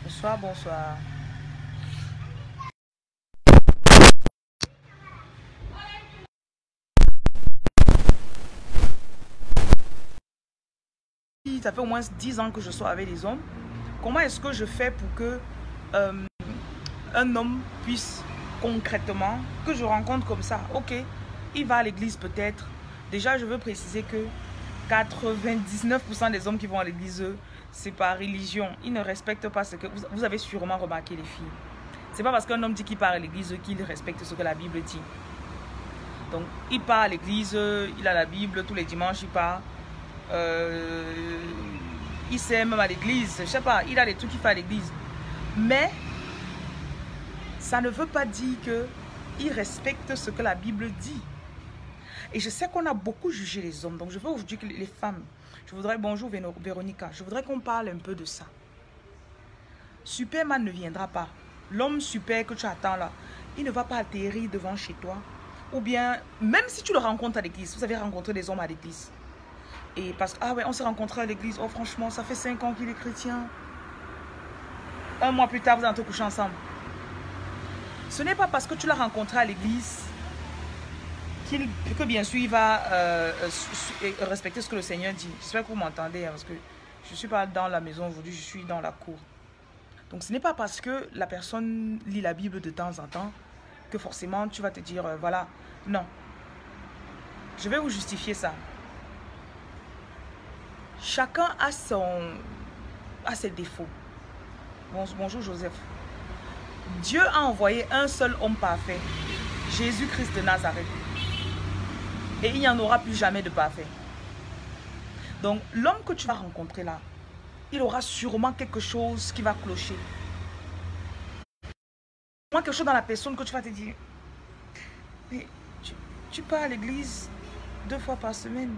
Bonsoir, bonsoir. Ça fait au moins 10 ans que je sois avec les hommes. Comment est-ce que je fais pour que un homme puisse concrètement, que je rencontre comme ça, ok, il va à l'église peut-être. Déjà, je veux préciser que 99% des hommes qui vont à l'église, c'est par religion. Ils ne respectent pas ce que... Vous avez sûrement remarqué, les filles. C'est pas parce qu'un homme dit qu'il part à l'église qu'il respecte ce que la Bible dit. Donc, il part à l'église, il a la Bible, tous les dimanches, il part. Il sait même à l'église, je sais pas, il a des trucs qu'il fait à l'église. Mais, ça ne veut pas dire qu'il respecte ce que la Bible dit. Et je sais qu'on a beaucoup jugé les hommes. Donc, je veux aujourd'hui que les femmes, je voudrais, bonjour Véronica, je voudrais qu'on parle un peu de ça. Superman ne viendra pas. L'homme super que tu attends là, il ne va pas atterrir devant chez toi. Ou bien, même si tu le rencontres à l'église, vous avez rencontré des hommes à l'église. Et parce que, ah ouais, on s'est rencontrés à l'église. Oh, franchement, ça fait 5 ans qu'il est chrétien. Un mois plus tard, vous allez te coucher ensemble. Ce n'est pas parce que tu l'as rencontré à l'église que bien sûr il va respecter ce que le Seigneur dit. J'espère que vous m'entendez, hein, parce que je ne suis pas dans la maison aujourd'hui, je suis dans la cour. Donc ce n'est pas parce que la personne lit la Bible de temps en temps que forcément tu vas te dire, voilà, non. Je vais vous justifier ça. Chacun a ses défauts. Bonjour Joseph. Dieu a envoyé un seul homme parfait, Jésus-Christ de Nazareth. Et il n'y en aura plus jamais de parfait. Donc l'homme que tu vas rencontrer là, il aura sûrement quelque chose qui va clocher. Quelque chose dans la personne que tu vas te dire, mais tu pars à l'église 2 fois par semaine.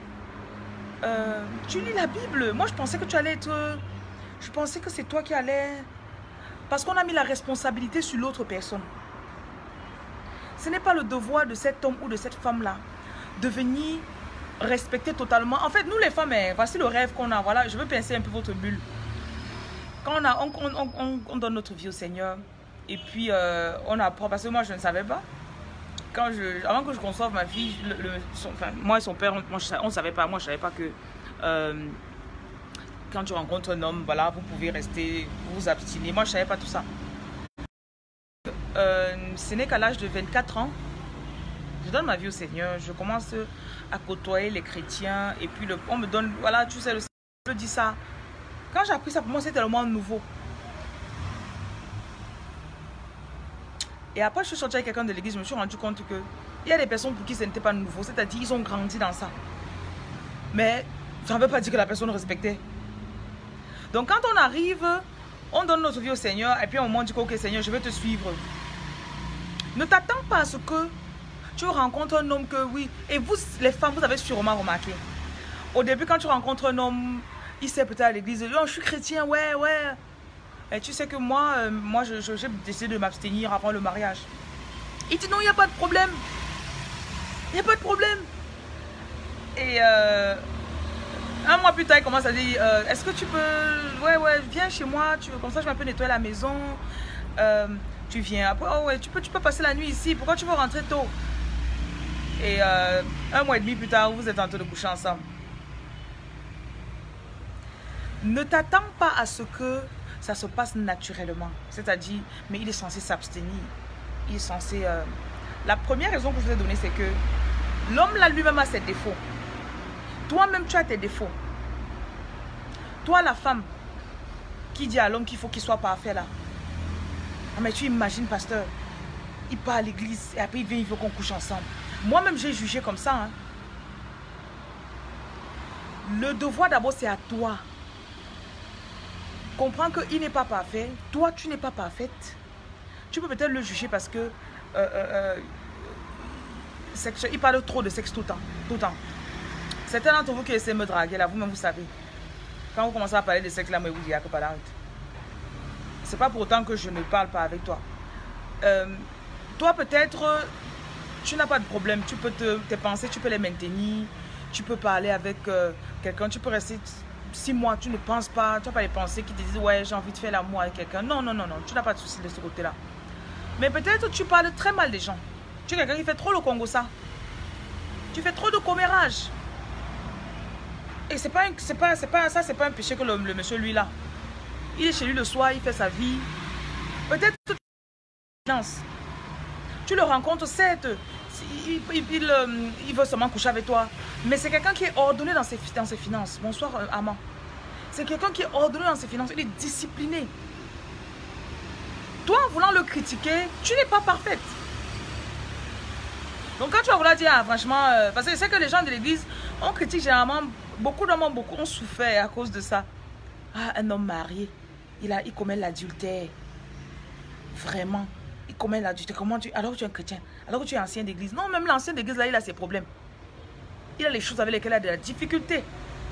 Tu lis la Bible. Moi je pensais que tu allais être... Je pensais que c'est toi qui allais... Parce qu'on a mis la responsabilité sur l'autre personne. Ce n'est pas le devoir de cet homme ou de cette femme-là de venir respecter totalement. En fait, nous les femmes, voici le rêve qu'on a. Voilà, je veux pincer un peu votre bulle. Quand on donne notre vie au Seigneur, et puis on apprend, parce que moi je ne savais pas. Avant que je conçoive ma fille, moi et son père, on ne savait pas. Moi je ne savais pas que quand tu rencontres un homme, voilà, vous pouvez rester, vous abstiner. Moi je ne savais pas tout ça. Ce n'est qu'à l'âge de 24 ans, je donne ma vie au Seigneur, je commence à côtoyer les chrétiens, et puis on me donne, voilà, tu sais, le Seigneur dit ça. Quand j'ai appris ça, pour moi, c'était tellement nouveau. Et après, je suis sortie avec quelqu'un de l'église, je me suis rendu compte que il y a des personnes pour qui ce n'était pas nouveau, c'est-à-dire ils ont grandi dans ça. Mais ça ne veut pas dire que la personne respectait. Donc quand on arrive, on donne notre vie au Seigneur, et puis à un moment, on dit, ok Seigneur, je vais te suivre. Ne t'attends pas à ce que tu rencontres un homme que oui. Et vous, les femmes, vous avez sûrement remarqué. Au début, quand tu rencontres un homme, il sait peut-être à l'église, oh, je suis chrétien, ouais. Et tu sais que moi j'ai décidé de m'abstenir avant le mariage. Il dit non, il n'y a pas de problème. Il n'y a pas de problème. Et un mois plus tard, il commence à dire, est-ce que tu peux, ouais, viens chez moi, comme ça je vais un peu nettoyer la maison. Tu viens après, oh ouais, tu peux passer la nuit ici, pourquoi tu veux rentrer tôt? Et 1 mois et demi plus tard, vous êtes en train de coucher ensemble. Ne t'attends pas à ce que ça se passe naturellement. C'est-à-dire, mais il est censé s'abstenir. Il est censé... La première raison que je vous ai donnée, c'est que l'homme là lui-même a ses défauts. Toi-même, tu as tes défauts. Toi, la femme, qui dit à l'homme qu'il faut qu'il soit parfait là. Ah, mais tu imagines, pasteur, il part à l'église et après il vient, il veut qu'on couche ensemble. Moi-même, j'ai jugé comme ça. Hein. Le devoir d'abord, c'est à toi. Comprends qu'il n'est pas parfait. Toi, tu n'es pas parfaite. Tu peux peut-être le juger parce que il parle trop de sexe tout le temps. Certains d'entre vous qui essaient de me draguer là, vous-même vous savez. Quand vous commencez à parler de sexe là, mais vous dites que pas l'arrête. C'est pas pour autant que je ne parle pas avec toi. Toi peut-être, tu n'as pas de problème. Tu peux tes pensées, tu peux les maintenir. Tu peux parler avec quelqu'un. Tu peux rester 6 mois, tu ne penses pas, tu n'as pas les pensées qui te disent, ouais, j'ai envie de faire l'amour avec quelqu'un. Non, non, non, non, tu n'as pas de souci de ce côté-là. Mais peut-être tu parles très mal des gens. Tu es quelqu'un qui fait trop le Congo ça. Tu fais trop de commérage. Et c'est pas un péché que le monsieur, lui, là. Il est chez lui le soir, il fait sa vie. Peut-être tu le rencontres, certes, il veut seulement coucher avec toi. Mais c'est quelqu'un qui est ordonné dans ses finances. Bonsoir, Amand. C'est quelqu'un qui est ordonné dans ses finances. Il est discipliné. Toi, en voulant le critiquer, tu n'es pas parfaite. Donc quand tu vas vouloir dire, ah, franchement, parce que je sais que les gens de l'église, on critique généralement, beaucoup d'hommes ont souffert à cause de ça. Ah, un homme marié, il commet l'adultère. Vraiment, il commet l'adultère. Alors que tu es un chrétien, alors que tu es ancien d'église. Non, même l'ancien d'église, là, il a ses problèmes. Il a les choses avec lesquelles il a de la difficulté.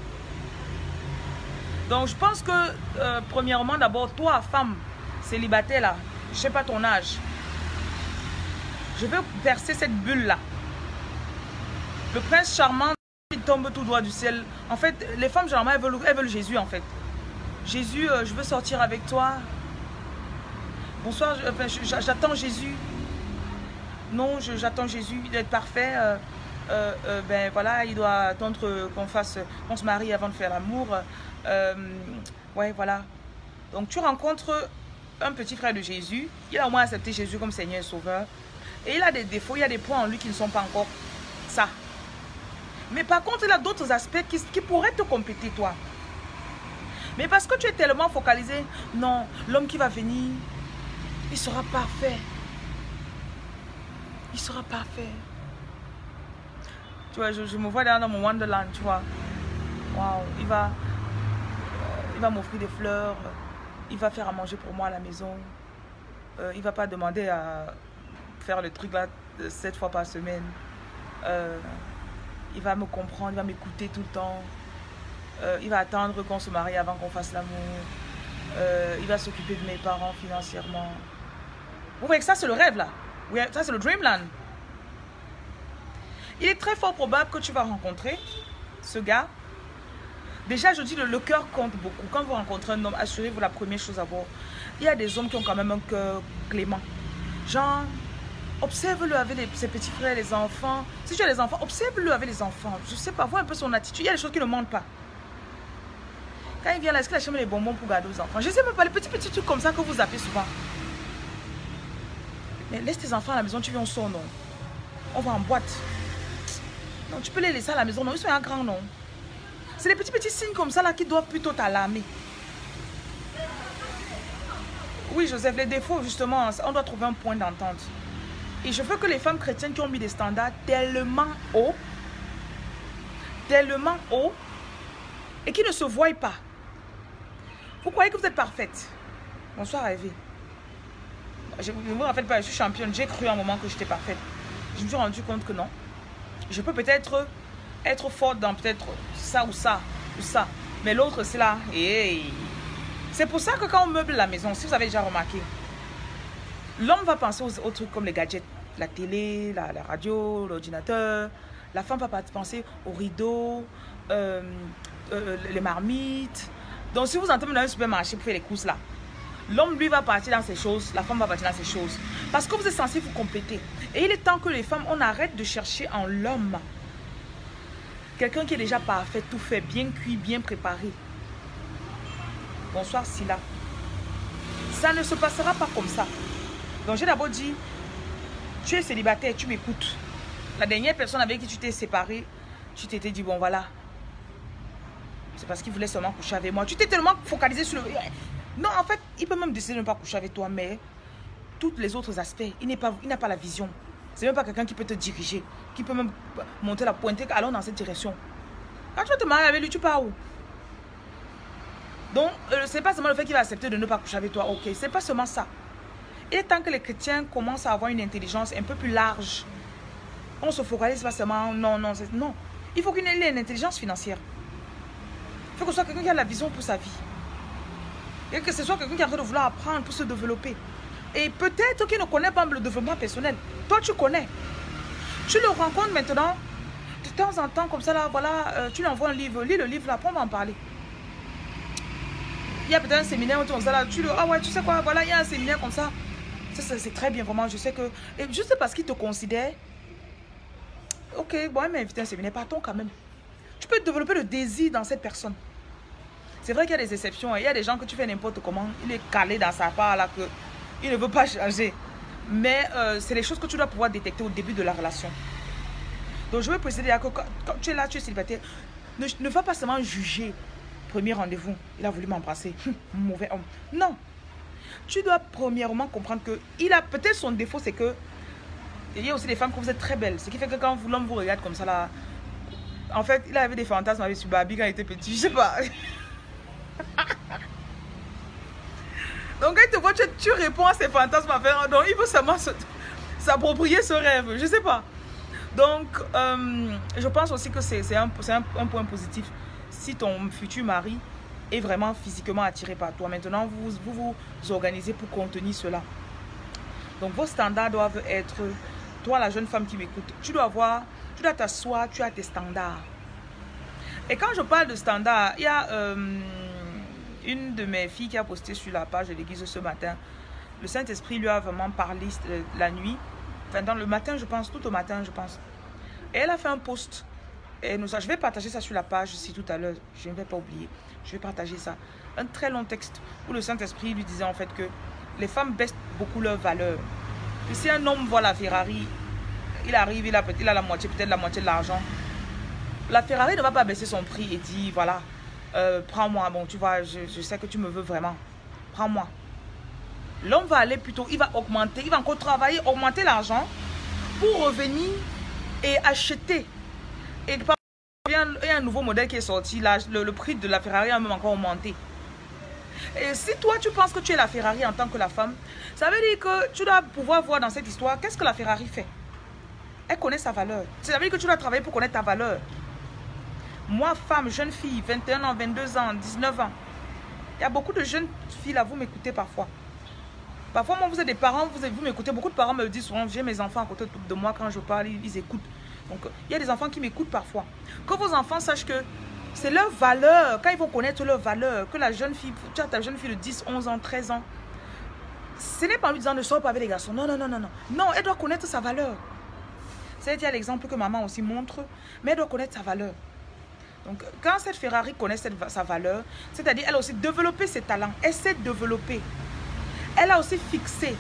Donc je pense que, premièrement, d'abord, toi, femme célibataire, là, je ne sais pas ton âge. Je vais percer cette bulle-là. Le prince charmant, il tombe tout droit du ciel. En fait, les femmes, généralement, elles veulent Jésus, en fait. Jésus, je veux sortir avec toi. Bonsoir, j'attends Jésus. Non, j'attends Jésus, il doit être parfait. Ben voilà, il doit attendre qu'on se marie avant de faire l'amour. Ouais, voilà. Donc, tu rencontres un petit frère de Jésus. Il a au moins accepté Jésus comme Seigneur et Sauveur. Et il a des défauts, il y a des points en lui qui ne sont pas encore ça. Mais par contre, il a d'autres aspects qui pourraient te compléter, toi. Mais parce que tu es tellement focalisé, non, l'homme qui va venir, il sera parfait. Il sera parfait. Tu vois, je me vois dans mon Wonderland, tu vois. Waouh, il va m'offrir des fleurs, il va faire à manger pour moi à la maison. Il ne va pas demander à faire le truc là 7 fois par semaine. Il va me comprendre, il va m'écouter tout le temps. Il va attendre qu'on se marie avant qu'on fasse l'amour. Il va s'occuper de mes parents financièrement. Vous voyez que ça c'est le rêve là. Oui, ça c'est le dreamland. Il est très fort probable que tu vas rencontrer ce gars. Déjà je dis le cœur compte beaucoup. Quand vous rencontrez un homme, assurez-vous la première chose à voir. Il y a des hommes qui ont quand même un cœur clément. Genre, observe-le avec ses petits frères, les enfants. Si tu as les enfants, observe-le avec les enfants. Je sais pas, vois un peu son attitude. Il y a des choses qui ne mentent pas. Quand il vient là, est-ce qu'il achète les bonbons pour garder aux enfants? Je sais même pas, les petits trucs comme ça que vous appelez souvent. Mais laisse tes enfants à la maison, tu viens au son, non? On va en boîte. Non, tu peux les laisser à la maison, non? Ils sont un grand, non? C'est les petits signes comme ça là qui doivent plutôt t'alarmer. Oui, Joseph, les défauts, justement, on doit trouver un point d'entente. Et je veux que les femmes chrétiennes qui ont mis des standards tellement hauts, et qui ne se voient pas. Vous croyez que vous êtes parfaite? Bonsoir, Ivy. Je ne me rappelle pas, je suis championne. J'ai cru à un moment que j'étais parfaite. Je me suis rendu compte que non. Je peux peut-être être forte dans peut-être ça ou ça, ou ça. Mais l'autre, c'est là. Hey. C'est pour ça que quand on meuble la maison, si vous avez déjà remarqué, l'homme va penser aux trucs comme les gadgets, la télé, la radio, l'ordinateur. La femme va penser aux rideaux, les marmites. Donc si vous entrez dans un supermarché pour faire les courses là, l'homme lui va partir dans ces choses, la femme va partir dans ces choses. Parce que vous êtes censé vous compléter. Et il est temps que les femmes, on arrête de chercher en l'homme quelqu'un qui est déjà parfait, tout fait, bien cuit, bien préparé. Bonsoir Silla. Ça ne se passera pas comme ça. Donc j'ai d'abord dit, tu es célibataire, tu m'écoutes. La dernière personne avec qui tu t'es séparé, tu t'étais dit, bon voilà. C'est parce qu'il voulait seulement coucher avec moi. Tu t'es tellement focalisé sur le... Non, en fait, il peut même décider de ne pas coucher avec toi, mais tous les autres aspects, il n'a pas la vision. C'est même pas quelqu'un qui peut te diriger, qui peut même monter la pointe, allons dans cette direction. Quand tu vas te marier avec lui, tu pars où? Donc, c'est pas seulement le fait qu'il va accepter de ne pas coucher avec toi, ok, c'est pas seulement ça. Il est temps que les chrétiens commencent à avoir une intelligence un peu plus large. On se focalise pas seulement, non. Il faut qu'il ait une intelligence financière. Il faut que ce soit quelqu'un qui a la vision pour sa vie. Et que ce soit quelqu'un qui est en train de vouloir apprendre pour se développer. Et peut-être qu'il ne connaît pas le développement personnel. Toi, tu connais. Tu le rencontres maintenant, de temps en temps, comme ça, là, voilà, tu lui envoies un livre. Lis le livre, là, après on va en parler. il y a peut-être un séminaire autour de ça là, tu le, ah ouais, tu sais quoi, voilà, il y a un séminaire comme ça. C'est très bien, vraiment, je sais que, et juste parce qu'il te considère, ok, bon, il m'a invité à un séminaire, partons quand même. Tu peux développer le désir dans cette personne. C'est vrai qu'il y a des exceptions, il y a des gens que tu fais n'importe comment, il est calé dans sa part là, que il ne veut pas changer. Mais c'est les choses que tu dois pouvoir détecter au début de la relation. Donc je veux préciser que quand tu es là, tu es célibataire, ne va pas seulement juger. Premier rendez-vous, il a voulu m'embrasser, mauvais homme. Non. Tu dois premièrement comprendre que il a peut-être son défaut, c'est que il y a aussi des femmes que vous êtes très belles. Ce qui fait que quand l'homme vous regarde comme ça là, en fait, il avait des fantasmes avec Barbie quand il était petit, je sais pas. Donc quand il te voit, tu réponds à ses fantasmes à faire. Donc il veut seulement s'approprier ce rêve, je sais pas. Donc je pense aussi que c'est un point positif. Si ton futur mari est vraiment physiquement attiré par toi, maintenant vous organisez pour contenir cela. Donc vos standards doivent être, toi la jeune femme qui m'écoute, tu dois t'asseoir, tu as tes standards. Et quand je parle de standards, il y a une de mes filles qui a posté sur la page de l'église ce matin. Le Saint-Esprit lui a vraiment parlé la nuit, enfin dans le matin je pense, tout au matin je pense. Et elle a fait un post. Et je vais partager ça sur la page ici tout à l'heure. Je ne vais pas oublier. Je vais partager ça. Un très long texte où le Saint-Esprit lui disait en fait que les femmes baissent beaucoup leur valeur. Et si un homme voit la Ferrari, il arrive, il a la moitié, peut-être la moitié de l'argent. La Ferrari ne va pas baisser son prix et dire voilà, prends-moi. Bon, tu vois, je sais que tu me veux vraiment. Prends-moi. L'homme va aller plutôt, il va augmenter, il va encore travailler, augmenter l'argent pour revenir et acheter. Et il y a un nouveau modèle qui est sorti, là, le prix de la Ferrari a même encore augmenté. Et si toi tu penses que tu es la Ferrari en tant que la femme, ça veut dire que tu dois pouvoir voir dans cette histoire qu'est-ce que la Ferrari fait. Elle connaît sa valeur. Ça veut dire que tu dois travailler pour connaître ta valeur. Moi, femme, jeune fille, 21 ans, 22 ans, 19 ans, il y a beaucoup de jeunes filles là, vous m'écoutez parfois. Parfois, moi, vous êtes des parents, vous m'écoutez. Beaucoup de parents me disent souvent, j'ai mes enfants à côté de moi quand je parle, ils écoutent. Donc, il y a des enfants qui m'écoutent parfois. Que vos enfants sachent que c'est leur valeur. Quand ils vont connaître leur valeur, que la jeune fille, tu as ta jeune fille de 10, 11 ans, 13 ans, ce n'est pas en lui disant ne sors pas avec les garçons. Non, non, non, non, non. Non, elle doit connaître sa valeur. C'est l'exemple que maman aussi montre, mais elle doit connaître sa valeur. Donc, quand cette Ferrari connaît sa valeur, c'est-à-dire elle a aussi développé ses talents, elle sait développer. Elle a aussi fixé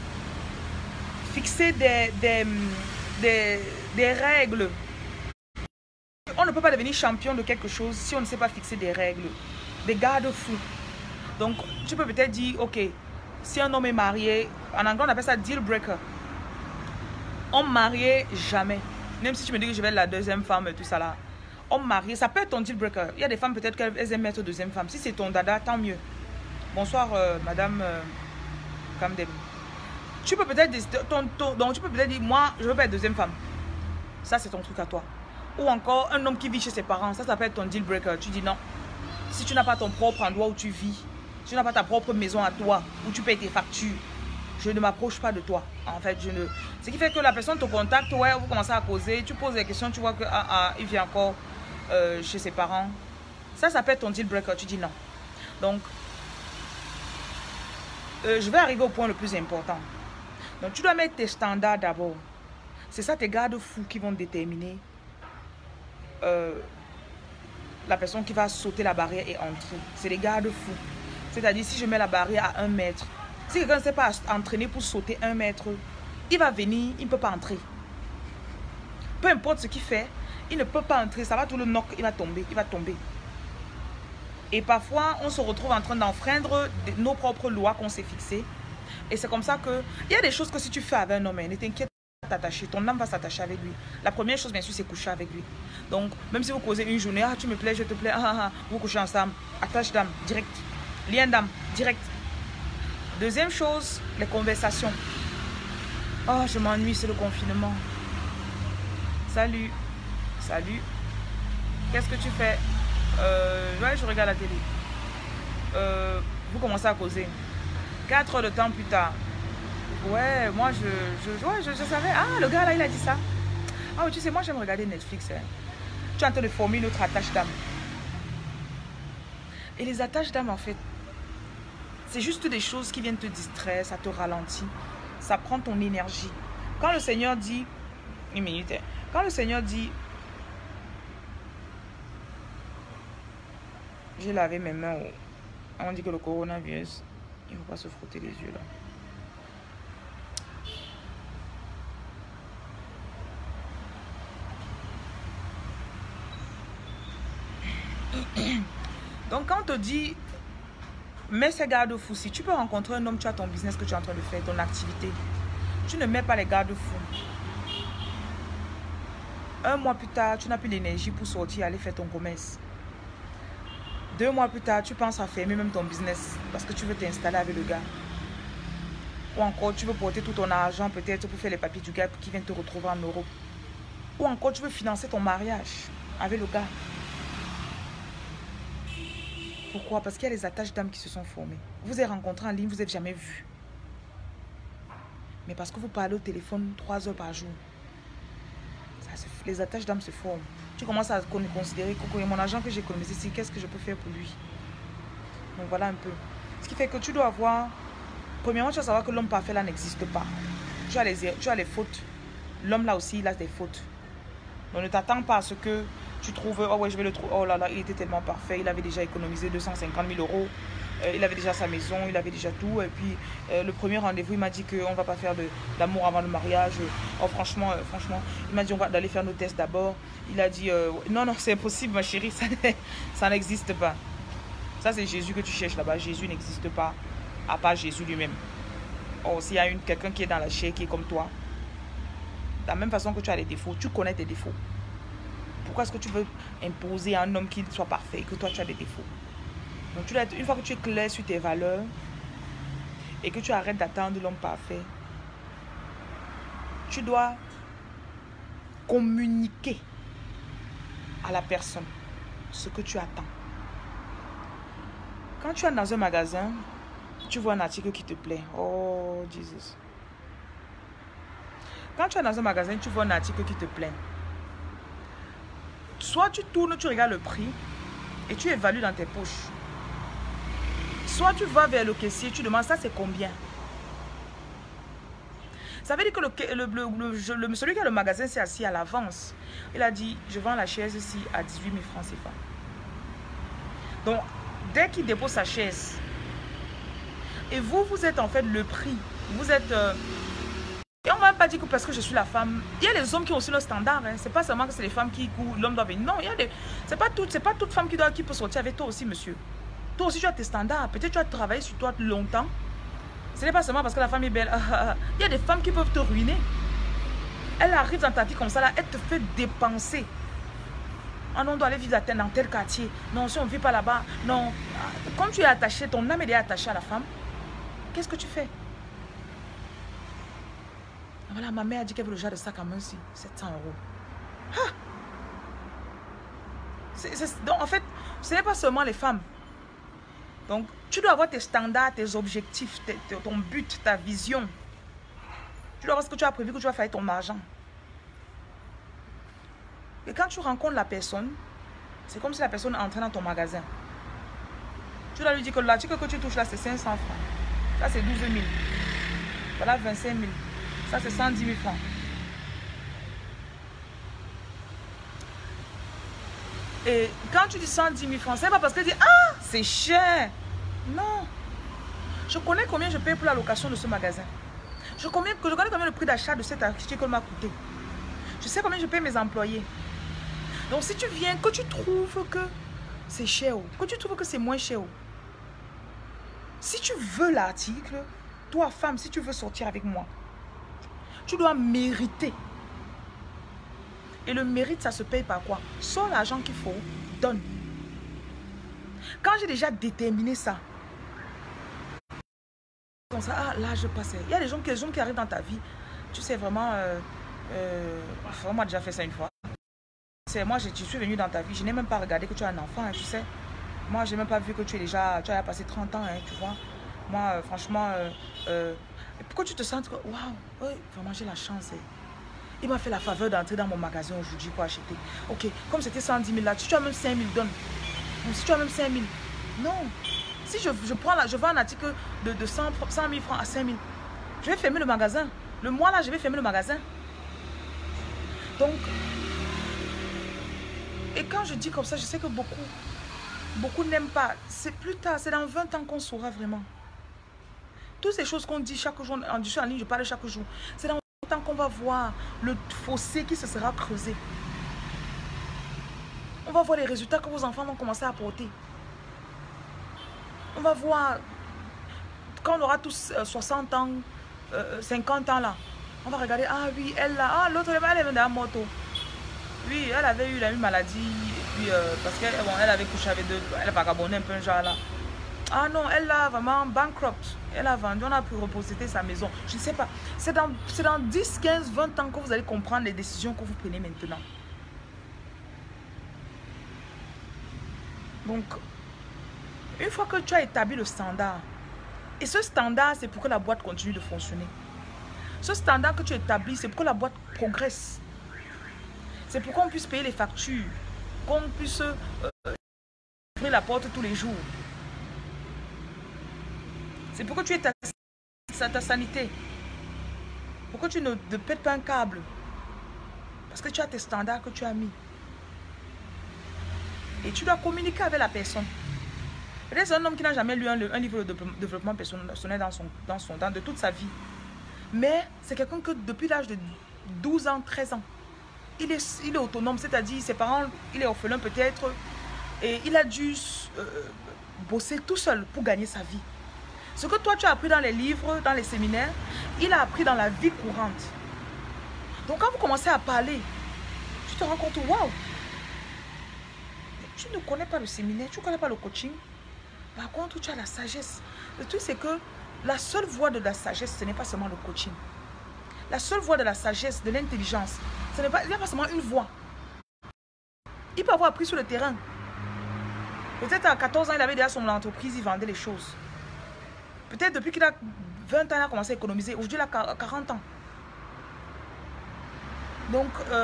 des règles. On ne peut pas devenir champion de quelque chose si on ne sait pas fixer des règles, des garde-fous. Donc, tu peux peut-être dire, ok, si un homme est marié, en anglais on appelle ça deal breaker. Homme marié, jamais. Même si tu me dis que je vais être la deuxième femme et tout ça là. Homme marié, ça peut être ton deal breaker. Il y a des femmes peut-être qu'elles aiment être deuxième femme. Si c'est ton dada, tant mieux. Bonsoir, madame Kamdem. Tu peux peut-être dire, moi, je veux pas être deuxième femme. Ça, c'est ton truc à toi. Ou encore, un homme qui vit chez ses parents, ça peut être ton deal breaker. Tu dis non. Si tu n'as pas ton propre endroit où tu vis, si tu n'as pas ta propre maison à toi, où tu payes tes factures, je ne m'approche pas de toi. En fait, je ne... Ce qui fait que la personne te contacte, ouais, vous commencez à causer, tu poses des questions, tu vois que il vit encore chez ses parents. Ça peut être ton deal breaker. Tu dis non. Donc, je vais arriver au point le plus important. Donc, tu dois mettre tes standards d'abord. C'est ça tes garde-fous qui vont déterminer la personne qui va sauter la barrière et entrer. C'est les garde-fous. C'est-à-dire, si je mets la barrière à 1 mètre, si quelqu'un ne sait pas entraîner pour sauter 1 mètre, il va venir, il ne peut pas entrer. Peu importe ce qu'il fait, il ne peut pas entrer. Ça va tout le knock, il va tomber, il va tomber. Et parfois, on se retrouve en train d'enfreindre nos propres lois qu'on s'est fixées. Et c'est comme ça que... Il y a des choses que si tu fais avec un homme, ne t'inquiète pas t'attacher. Ton âme va s'attacher avec lui. La première chose, bien sûr, c'est coucher avec lui. Donc, même si vous causez une journée, ah, tu me plais, je te plais, vous couchez ensemble. Attache d'âme, direct. Lien d'âme, direct. Deuxième chose, les conversations. Oh, je m'ennuie, c'est le confinement. Salut. Salut. Qu'est-ce que tu fais? Ouais, je regarde la télé. Vous commencez à causer. 4 heures de temps plus tard. Ouais, moi je savais. Ah, le gars là, il a dit ça. Ah oui, tu sais, moi j'aime regarder Netflix. Hein. Tu es en train de former notre attache d'âme. Et les attaches d'âme, en fait, C'est juste des choses qui viennent te distraire, ça te ralentit, ça prend ton énergie. Quand le Seigneur dit, une minute, quand le Seigneur dit, j'ai lavé mes mains, on dit que le coronavirus, il ne faut pas se frotter les yeux là. Donc quand on te dit, mets ces garde-fous, si tu peux rencontrer un homme, tu as ton business que tu es en train de faire, ton activité, tu ne mets pas les garde-fous. Un mois plus tard, tu n'as plus l'énergie pour sortir, aller faire ton commerce. 2 mois plus tard, tu penses à fermer même ton business parce que tu veux t'installer avec le gars. Ou encore, tu veux porter tout ton argent peut-être pour faire les papiers du gars qui vient te retrouver en Europe. Ou encore, tu veux financer ton mariage avec le gars. Pourquoi? Parce qu'il y a les attaches d'âme qui se sont formées. Vous avez rencontré en ligne, vous n'avez jamais vu. Mais parce que vous parlez au téléphone 3 heures par jour, les attaches d'âme se forment. Tu commences à considérer que mon argent que j'ai économisé ici, qu'est-ce que je peux faire pour lui? Donc voilà un peu. Ce qui fait que tu dois avoir... Premièrement, tu dois savoir que l'homme parfait là n'existe pas. Tu as les fautes. L'homme là aussi, il a des fautes. Donc ne t'attends pas à ce que tu trouves... Oh ouais, je vais le trouver. Oh là là, il était tellement parfait. Il avait déjà économisé 250 000 €. Il avait déjà sa maison, il avait déjà tout. Et puis, le premier rendez-vous, il m'a dit qu'on ne va pas faire de l'amour avant le mariage. Oh, franchement, il m'a dit on va aller faire nos tests d'abord. Il a dit, non, non, c'est impossible, ma chérie, ça n'existe pas. Ça, c'est Jésus que tu cherches là-bas. Jésus n'existe pas, à part Jésus lui-même. Oh, s'il y a quelqu'un qui est dans la chair, qui est comme toi, de la même façon que tu as des défauts, tu connais tes défauts. Pourquoi est-ce que tu veux imposer à un homme qui soit parfait et que toi, tu as des défauts? Donc, une fois que tu es clair sur tes valeurs et que tu arrêtes d'attendre l'homme parfait, tu dois communiquer à la personne ce que tu attends. Quand tu es dans un magasin, tu vois un article qui te plaît. Oh, Jesus. Quand tu es dans un magasin, tu vois un article qui te plaît. Soit tu tournes, tu regardes le prix et tu évalues dans tes poches. Soit tu vas vers le caissier, tu demandes ça c'est combien. Ça veut dire que celui qui a le magasin s'est assis à l'avance. Il a dit, je vends la chaise ici à 18 000 francs CFA. Donc, dès qu'il dépose sa chaise, et vous êtes en fait le prix. Vous êtes... et on ne va pas dire que parce que je suis la femme... Il y a les hommes qui ont aussi leur standard. Hein. Ce n'est pas seulement que c'est les femmes qui courent, l'homme doit venir. Non, ce n'est pas toute femme qui peut sortir avec toi aussi, monsieur. Toi aussi, tu as tes standards. Peut-être tu as travaillé sur toi longtemps. Ce n'est pas seulement parce que la femme est belle. Il y a des femmes qui peuvent te ruiner. Elle arrive dans ta vie comme ça, là, elle te fait dépenser. Ah non, on doit aller vivre dans tel quartier. Non, si on ne vit pas là-bas. Non. Comme tu es attaché, ton âme est attachée à la femme. Qu'est-ce que tu fais? Voilà, ma mère a dit qu'elle veut le genre de sac à main aussi. 700 €. Donc, en fait, ce n'est pas seulement les femmes. Donc, tu dois avoir tes standards, tes objectifs, ton but, ta vision. Tu dois avoir ce que tu as prévu, que tu vas faire avec ton argent. Et quand tu rencontres la personne, c'est comme si la personne entrait dans ton magasin. Tu dois lui dire que l'article que tu touches là, c'est 500 francs. Ça, c'est 12 000. Voilà, 25 000. Ça, c'est 110 000 francs. Et quand tu dis 110 000 francs, c'est pas parce qu'elle dit, ah, c'est cher. Non. Je connais combien je paye pour la location de ce magasin. Je connais combien le prix d'achat de cet article m'a coûté. Je sais combien je paye mes employés. Donc, si tu viens, que tu trouves que c'est cher, que tu trouves que c'est moins cher, si tu veux l'article, toi, femme, si tu veux sortir avec moi, tu dois mériter. Et le mérite, ça se paye par quoi? Sors l'argent qu'il faut, donne. Quand j'ai déjà déterminé ça, comme ça, ah, là, je passais. Il y a des gens qui arrivent dans ta vie. Tu sais, vraiment, moi, j'ai déjà fait ça une fois. Moi, je suis venue dans ta vie. Je n'ai même pas regardé que tu as un enfant, hein, tu sais. Moi, je n'ai même pas vu que tu as passé 30 ans, hein, tu vois. Moi, franchement, pourquoi tu te sens que, waouh, oui, vraiment, j'ai la chance. Hein. Il m'a fait la faveur d'entrer dans mon magasin aujourd'hui pour acheter. Ok, comme c'était 110 000 là, si tu as même 5 000, donne. Donc, si tu as même 5 000, non. Si je vends un article de 100 000 francs à 5 000, je vais fermer le magasin. Le mois là, je vais fermer le magasin. Donc, et quand je dis comme ça, je sais que beaucoup n'aiment pas. C'est plus tard, c'est dans 20 ans qu'on saura vraiment. Toutes ces choses qu'on dit chaque jour, en ligne, je parle chaque jour. C'est dans 20 ans qu'on va voir le fossé qui se sera creusé. On va voir les résultats que vos enfants vont commencer à apporter. On va voir, quand on aura tous 60 ans, 50 ans là, on va regarder, ah oui, elle là, ah l'autre, elle est dans la moto. Oui, elle avait eu la même maladie, et puis, parce qu'elle bon, elle avait couché avec deux, elle vagabondait un peu un genre là. Ah non, elle a vraiment bankrupt. Elle a vendu, on a pu reposséder sa maison. Je ne sais pas. C'est dans 10, 15, 20 ans que vous allez comprendre les décisions que vous prenez maintenant. Donc, une fois que tu as établi le standard, et ce standard, c'est pour que la boîte continue de fonctionner. Ce standard que tu établis, c'est pour que la boîte progresse. C'est pour qu'on puisse payer les factures, qu'on puisse ouvrir la porte tous les jours. C'est pour que tu aies ta sanité. Pour que tu ne pètes pas un câble. Parce que tu as tes standards que tu as mis. Et tu dois communiquer avec la personne. Peut-être c'est un homme qui n'a jamais lu un livre de développement personnel de toute sa vie. Mais c'est quelqu'un que depuis l'âge de 12 ans, 13 ans, il est autonome, c'est-à-dire ses parents, il est orphelin peut-être, et il a dû bosser tout seul pour gagner sa vie. Ce que toi tu as appris dans les livres, dans les séminaires, il a appris dans la vie courante. Donc quand vous commencez à parler, tu te rends compte, waouh, tu ne connais pas le séminaire, tu ne connais pas le coaching. Par contre, tu as la sagesse. Le truc, c'est que la seule voie de la sagesse, ce n'est pas seulement le coaching. La seule voie de la sagesse, de l'intelligence, il n'y a pas seulement une voie. Il peut avoir appris sur le terrain. Peut-être à 14 ans, il avait déjà son entreprise, il vendait les choses. Peut-être depuis qu'il a 20 ans, il a commencé à économiser. Aujourd'hui, il a 40 ans. Donc,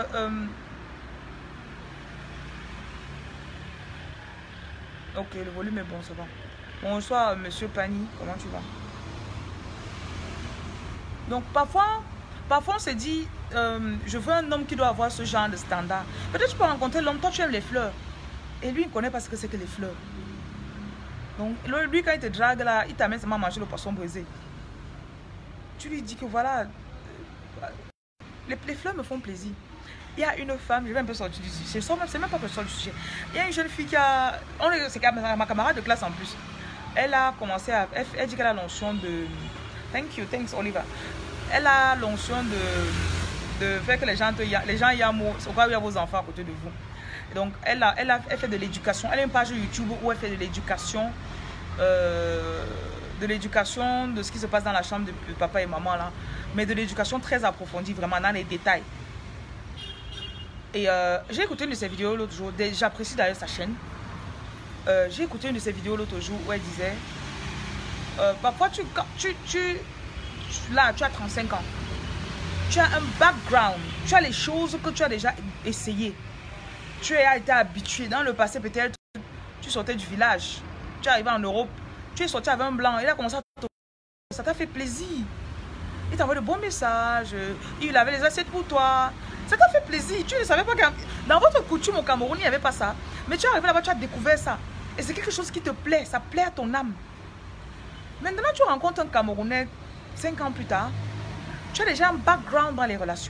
ok, le volume est bon, c'est bon. Bonsoir, monsieur Pani, comment tu vas? Donc, parfois on se dit, je veux un homme qui doit avoir ce genre de standard. Peut-être tu peux rencontrer l'homme, toi tu aimes les fleurs. Et lui, il ne connaît pas ce que c'est que les fleurs. Donc, lui, quand il te drague là, il t'amène seulement à manger le poisson brisé. Tu lui dis que voilà, les fleurs me font plaisir. Il y a une femme, je vais un peu sortir du sujet, c'est même pas que je sors du sujet. Il y a une jeune fille qui a, c'est ma camarade de classe en plus. Elle a commencé à, elle dit qu'elle a l'onction de, thanks Oliver. Elle a l'onction de faire que les gens aient amour, au cas où il y a vos enfants à côté de vous. Donc elle fait de l'éducation, elle a une page YouTube où elle fait de l'éducation, de ce qui se passe dans la chambre de papa et maman là, mais de l'éducation très approfondie, vraiment dans les détails. Et j'ai écouté une de ses vidéos l'autre jour, j'apprécie d'ailleurs sa chaîne. J'ai écouté une de ses vidéos l'autre jour où elle disait, parfois là tu as 35 ans, tu as un background, tu as les choses que tu as déjà essayées. Tu as été habitué, dans le passé peut-être, tu sortais du village, tu es arrivé en Europe, tu es sorti avec un blanc, il a commencé à te... Ça t'a fait plaisir. Il t'a envoyé de bons messages, il avait les assiettes pour toi. Ça t'a fait plaisir. Tu ne savais pas que dans votre coutume au Cameroun, il n'y avait pas ça. Mais tu es arrivé là-bas, tu as découvert ça. Et c'est quelque chose qui te plaît, ça plaît à ton âme. Maintenant, tu rencontres un Camerounais 5 ans plus tard, tu as déjà un background dans les relations.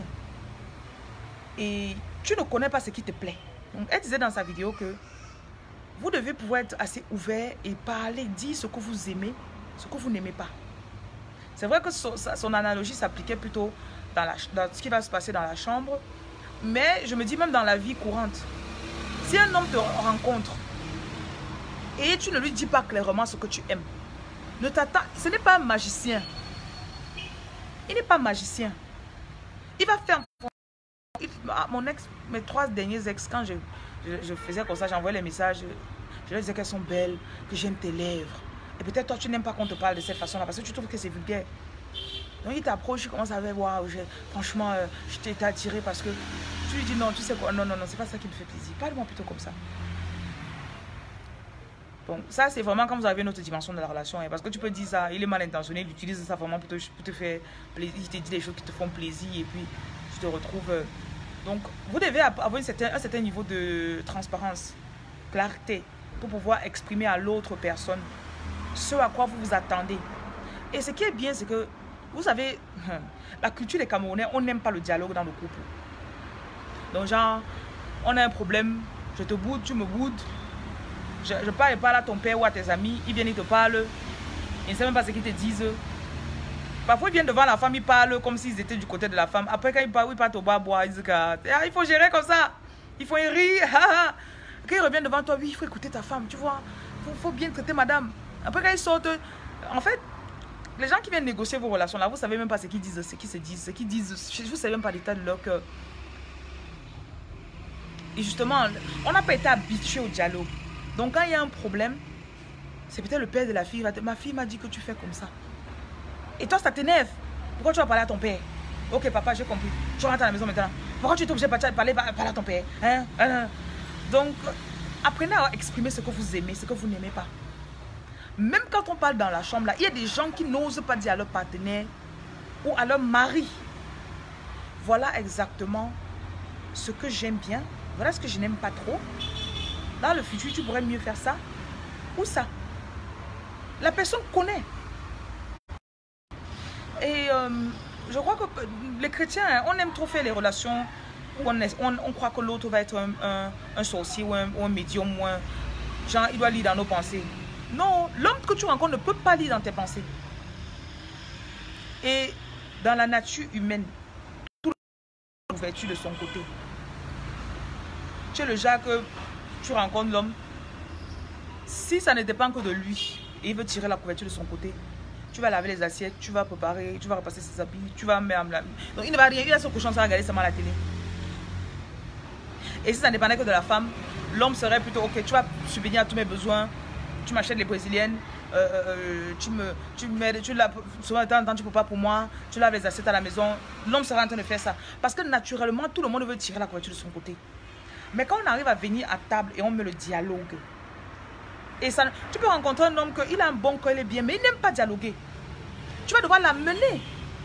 Et tu ne connais pas ce qui te plaît. Donc, elle disait dans sa vidéo que vous devez pouvoir être assez ouvert et parler, dire ce que vous aimez, ce que vous n'aimez pas. C'est vrai que son analogie s'appliquait plutôt dans ce qui va se passer dans la chambre. Mais je me dis même dans la vie courante. Si un homme te rencontre et tu ne lui dis pas clairement ce que tu aimes, ce n'est pas un magicien. Il n'est pas magicien. Il va faire... Mon ex, mes 3 derniers ex, quand je faisais comme ça, j'envoyais les messages, je leur disais qu'elles sont belles, que j'aime tes lèvres. Et peut-être toi, tu n'aimes pas qu'on te parle de cette façon-là parce que tu trouves que c'est vulgaire. Donc il t'approche, il commence à dire, waouh, franchement, je t'ai attiré parce que tu lui dis non, tu sais quoi, non, c'est pas ça qui me fait plaisir. Parle-moi plutôt comme ça. Donc ça, c'est vraiment quand vous avez une autre dimension de la relation. Hein, parce que tu peux dire ça, il est mal intentionné, il utilise ça vraiment pour te faire plaisir. Il te dit des choses qui te font plaisir et puis tu te retrouves... Donc, vous devez avoir un certain niveau de transparence, clarté, pour pouvoir exprimer à l'autre personne ce à quoi vous vous attendez. Et ce qui est bien, c'est que, vous savez, la culture des Camerounais, on n'aime pas le dialogue dans le couple. Donc, genre, on a un problème, je te boude, tu me boudes, je parle à ton père ou à tes amis, ils viennent, ils te parlent, ils ne savent même pas ce qu'ils te disent. Parfois, ils viennent devant la femme, ils parlent comme s'ils étaient du côté de la femme. Après, quand ils partent au bar boire, ils disent il faut gérer comme ça. Il faut y rire. Quand ils reviennent devant toi, oui, il faut écouter ta femme, tu vois. Il faut bien traiter madame. Après, quand ils sortent, en fait, les gens qui viennent négocier vos relations là, vous ne savez même pas ce qu'ils disent, ce qu'ils se disent, ce qu'ils disent. Vous ne savez même pas l'état de leur cœur. Et justement, on n'a pas été habitué au dialogue. Donc, quand il y a un problème, c'est peut-être le père de la fille. Ma fille m'a dit que tu fais comme ça. Et toi, ça t'énerve. Pourquoi tu vas parler à ton père? Ok, papa, j'ai compris. Tu rentres à la maison maintenant. Pourquoi tu es obligé de parler à ton père? Donc, apprenez à exprimer ce que vous aimez, ce que vous n'aimez pas. Même quand on parle dans la chambre, là, il y a des gens qui n'osent pas dire à leur partenaire ou à leur mari. Voilà exactement ce que j'aime bien. Voilà ce que je n'aime pas trop. Dans le futur, tu pourrais mieux faire ça ou ça. La personne connaît. Et je crois que les chrétiens, on aime trop faire les relations où on croit que l'autre va être un sorcier ou un médium. Genre, il doit lire dans nos pensées. Non, l'homme que tu rencontres ne peut pas lire dans tes pensées. Et dans la nature humaine, tout le monde a l'ouverture de son côté. Tu es le genre que tu rencontres l'homme. Si ça ne dépend que de lui et il veut tirer la couverture de son côté, tu vas laver les assiettes, tu vas préparer, tu vas repasser ses habits, tu vas mettre la... Donc il ne va rien, il a son cochon, ça va regarder seulement la télé. Et si ça ne dépendait que de la femme, l'homme serait plutôt ok, tu vas subvenir à tous mes besoins, tu m'achètes les brésiliennes, souvent de temps en temps tu ne peux pas pour moi, tu laves les assiettes à la maison. L'homme sera en train de faire ça. Parce que naturellement, tout le monde veut tirer la couverture de son côté. Mais quand on arrive à venir à table et on met le dialogue, et ça, tu peux rencontrer un homme qu'il a un bon cœur, il est bien, mais il n'aime pas dialoguer. Tu vas devoir l'amener.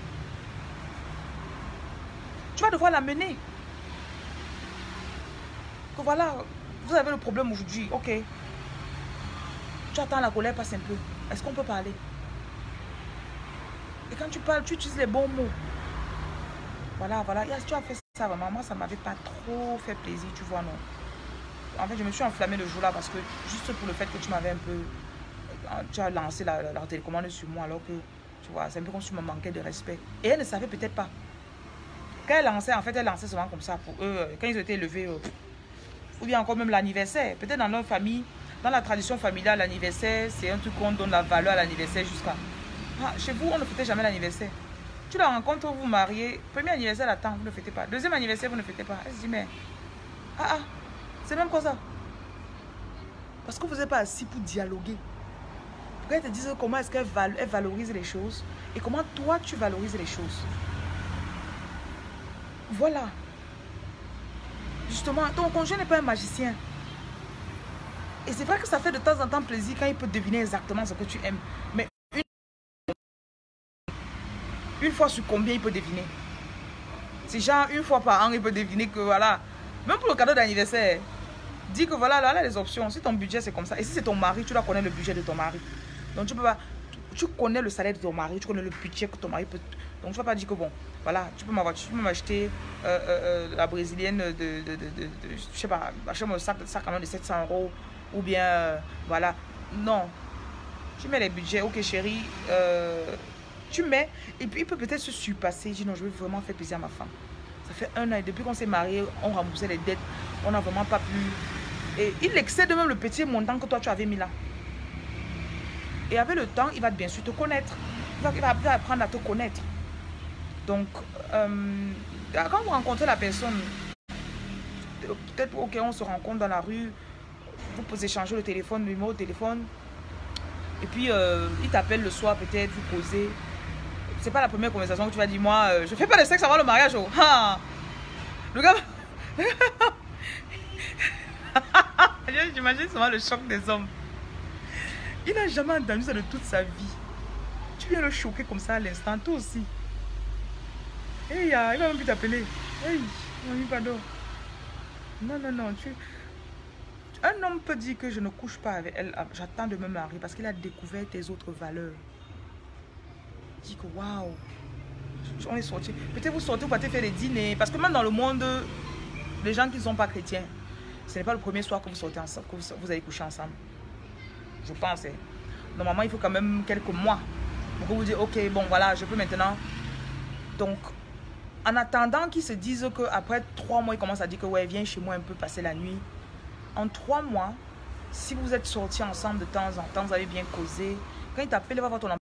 Tu vas devoir l'amener. Que voilà, vous avez le problème aujourd'hui, ok. Tu attends la colère passe un peu. Est-ce qu'on peut parler? Et quand tu parles, tu utilises les bons mots. Voilà, voilà. Tu as fait ça vraiment. Moi, ça ne m'avait pas trop fait plaisir, tu vois, non. En fait, je me suis enflammée le jour-là parce que juste pour le fait que tu m'avais un peu... Tu as lancé la télécommande sur moi alors que, tu vois, c'est un peu comme si tu me manquais de respect. Et elle ne savait peut-être pas. Quand elle lançait, en fait, elle lançait souvent comme ça pour eux. Quand ils étaient élevés, ou bien encore même l'anniversaire. Peut-être dans leur famille, dans la tradition familiale, l'anniversaire, c'est un truc qu'on donne la valeur à l'anniversaire jusqu'à... Ah, chez vous, on ne fêtait jamais l'anniversaire. Tu la rencontres, vous vous mariez. Premier anniversaire, attends, vous ne fêtez pas. Deuxième anniversaire, vous ne fêtez pas. Elle se dit, mais... c'est même quoi ça? Parce que vous n'êtes pas assis pour dialoguer. Pour qu'elle te dise comment est-ce qu'elle valorise les choses et comment toi tu valorises les choses. Voilà. Justement, ton conjoint n'est pas un magicien. Et c'est vrai que ça fait de temps en temps plaisir quand il peut deviner exactement ce que tu aimes. Mais une fois sur combien il peut deviner? C'est genre une fois par an, il peut deviner que voilà. Même pour le cadeau d'anniversaire, dis que voilà, là les options. Si ton budget c'est comme ça. Et si c'est ton mari, tu dois connaître le budget de ton mari. Donc tu peux pas. Tu connais le salaire de ton mari, tu connais le budget que ton mari peut. Donc tu ne vas pas dire que bon, voilà, tu peux m'acheter la brésilienne je sais pas, achète-moi le sac quand même de 700 €. Ou bien, voilà. Non. Tu mets les budgets, ok chérie. Tu mets, et puis il peut peut-être se surpasser. Il dit non, je veux vraiment faire plaisir à ma femme. Ça fait 1 an et depuis qu'on s'est mariés, on remboursait les dettes. On n'a vraiment pas pu. Et il excède même le petit montant que toi tu avais mis là. Et avec le temps, il va bien sûr te connaître. Il va apprendre à te connaître. Donc, quand vous rencontrez la personne, peut-être ok, on se rencontre dans la rue. Vous pouvez échanger le téléphone, le numéro de téléphone. Et puis, il t'appelle le soir, peut-être, vous causez. C'est pas la première conversation que tu vas dire, moi, je fais pas de sexe avant le mariage. Oh. Ah. Le gars... J'imagine souvent le choc des hommes. Il n'a jamais entendu ça de toute sa vie. Tu viens le choquer comme ça à l'instant, toi aussi. Hey, il va même plus t'appeler. Hey, mon pardon. Non, non, non. Un homme peut dire que je ne couche pas avec elle. J'attends de me marier parce qu'il a découvert tes autres valeurs. Il dit que waouh. On est sortis. Peut-être vous sortez, vous partez faire des dîners. Parce que même dans le monde, les gens qui ne sont pas chrétiens, ce n'est pas le premier soir que vous sortez ensemble, que vous allez coucher ensemble. Je pense. Normalement, il faut quand même quelques mois pour que vous dites, ok, bon, voilà, je peux maintenant. Donc, en attendant qu'ils se disent qu'après 3 mois, ils commencent à dire que, ouais, viens chez moi un peu passer la nuit. En 3 mois, si vous êtes sortis ensemble de temps en temps, vous avez bien causé. Quand il t'appelle, il va voir ton